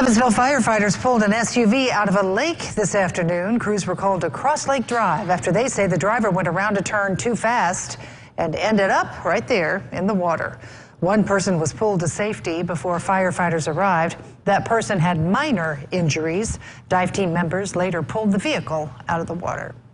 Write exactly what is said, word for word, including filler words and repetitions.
Evansville firefighters pulled an S U V out of a lake this afternoon. Crews were called to Cross Lake Drive after they say the driver went around a turn too fast and ended up right there in the water. One person was pulled to safety before firefighters arrived. That person had minor injuries. Dive team members later pulled the vehicle out of the water.